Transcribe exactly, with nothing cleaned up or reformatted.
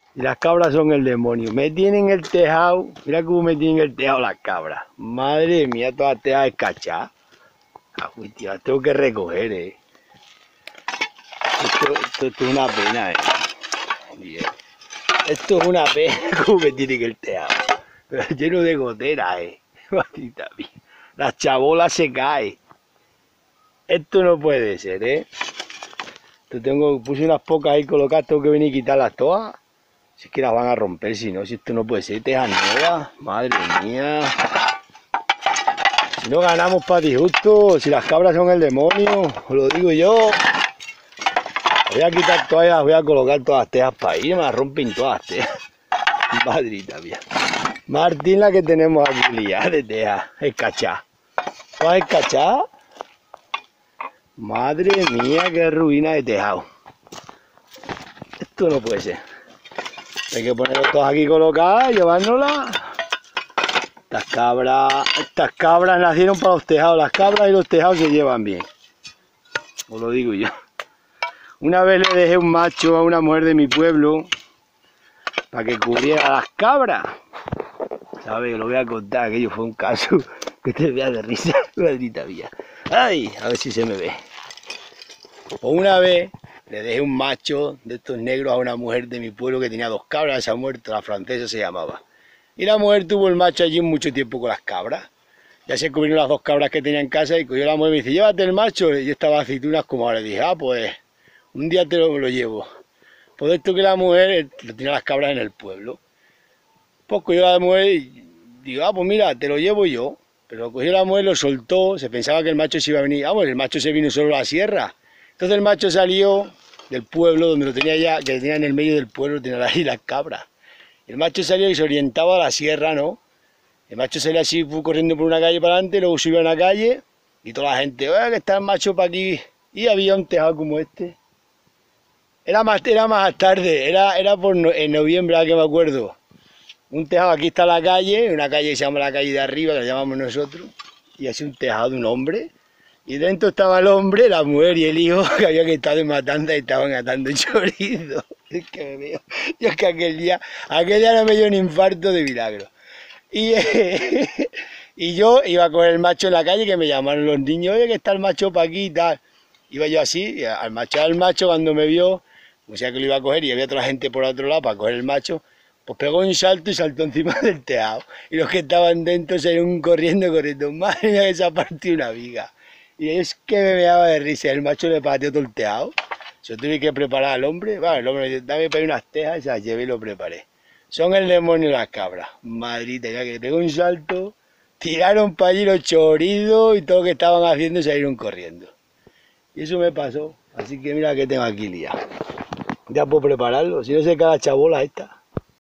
Y las cabras son el demonio. Me tienen el tejado. Mira cómo me tienen el tejado las cabras. Madre mía, todas las tejas escachadas. Ah, uy, tío, las tengo que recoger, eh. Esto, esto, esto es una pena, eh. Bien. Esto es una pena como me tienen el tejado. Pero lleno de gotera, eh. Maldita mía. La chabola se cae. Esto no puede ser, eh. Esto tengo, puse unas pocas ahí colocadas, tengo que venir y quitarlas todas. Si es que las van a romper, si no, si esto no puede ser, tejas nuevas, madre mía. Si no ganamos para disgusto, si las cabras son el demonio, os lo digo yo. Voy a quitar todas, las voy a colocar todas las tejas para ir, me las rompen todas las tejas. Madrita mía. Martín, la que tenemos aquí liada de tejas, escachada. ¿Todas escachadas? Madre mía, qué ruina de tejado. Esto no puede ser. Hay que ponerlos todos aquí colocadas, llevárnoslas. Estas cabras, estas cabras nacieron para los tejados. Las cabras y los tejados se llevan bien. Os lo digo yo. Una vez le dejé un macho a una mujer de mi pueblo para que cubriera a las cabras. ¿Sabes? Lo voy a contar, aquello fue un caso que te vea de risa. Maldita mía. Ay, a ver si se me ve. O una vez le dejé un macho de estos negros a una mujer de mi pueblo que tenía dos cabras, se ha muerto, la francesa se llamaba. Y la mujer tuvo el macho allí mucho tiempo con las cabras. Ya se cubrieron las dos cabras que tenía en casa y cogió la mujer y me dice, llévate el macho. Y yo estaba aceitunas como ahora. Le dije, ah, pues un día te lo, me lo llevo. Por esto que la mujer tenía las cabras en el pueblo. Pues cogió la mujer y digo, ah, pues mira, te lo llevo yo. Pero cogió la mujer, lo soltó, se pensaba que el macho se iba a venir. Vamos, el macho se vino solo a la sierra. Entonces el macho salió del pueblo, donde lo tenía ya, que tenía en el medio del pueblo, tenía ahí las cabras. El macho salió y se orientaba a la sierra, ¿no? El macho salió así, fue corriendo por una calle para adelante, luego subió a una calle, y toda la gente, oye, que está el macho para aquí. Y había un tejado como este. Era más, era más tarde, era, era por no, en noviembre, ahora que me acuerdo. Un tejado, aquí está la calle, una calle que se llama la calle de arriba, que la llamamos nosotros, y así un tejado de un hombre. Y dentro estaba el hombre, la mujer y el hijo que habían estado en matanza y estaban atando chorizo. Es que me veo. Yo es que aquel día, aquel día no me dio un infarto de milagro. Y, eh, y yo iba a coger el macho en la calle, que me llamaron los niños, oye, que está el macho para aquí y tal. Iba yo así, al macho al macho cuando me vio, o sea que lo iba a coger y había otra gente por otro lado para coger el macho, pues pegó un salto y saltó encima del tejado. Y los que estaban dentro salieron corriendo, corriendo. Madre mía, que se ha partido una viga. Y es que me veaba de risa, el macho le pateó todo el tejado. Yo tuve que preparar al hombre, bueno, el hombre me dijo, dame para unas tejas, y se las llevé y lo preparé. Son el demonio las cabras. Madrid, tenía que pegó un salto, tiraron para allí los chorizos y todo lo que estaban haciendo salieron corriendo. Y eso me pasó, así que mira que tengo aquí liado. Ya puedo prepararlo, si no se cae la chabola esta.